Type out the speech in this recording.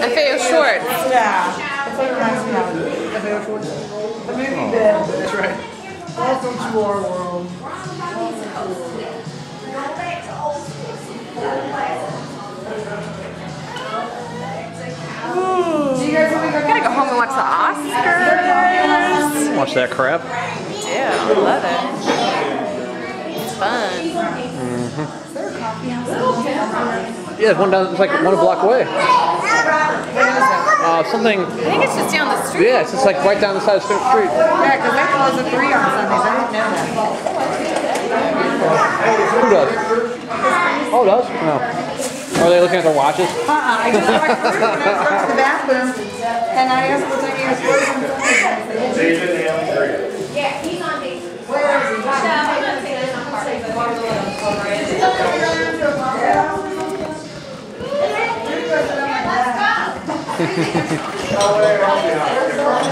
FAO Schwartz. Yeah. That's what it reminds me of. FAO Schwartz. The movie bed. That's right. Welcome to our world. Do you guys want to go Gotta go home and watch the Oscars. Watch that crap. Yeah, I love it. It's fun. Yeah, there's one down. It's like one block away. Something. I think it's just down the street. Yeah, it's just like right down the side of the street. Yeah, because they close at 3 on Sundays. I didn't know that. Who does? Oh, it does? No. Are they looking at their watches? I just walked through when I was up to the bathroom, and I asked what time you guys were. Yeah, he's on base. Where is he? Let's go.